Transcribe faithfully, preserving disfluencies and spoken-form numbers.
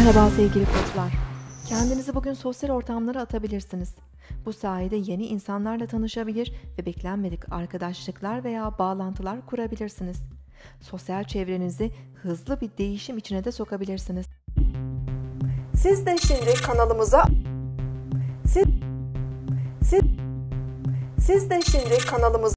Merhaba sevgili koçlar. Kendinizi bugün sosyal ortamlara atabilirsiniz. Bu sayede yeni insanlarla tanışabilir ve beklenmedik arkadaşlıklar veya bağlantılar kurabilirsiniz. Sosyal çevrenizi hızlı bir değişim içine de sokabilirsiniz. Siz de şimdi kanalımıza siz, siz, siz de şimdi kanalımıza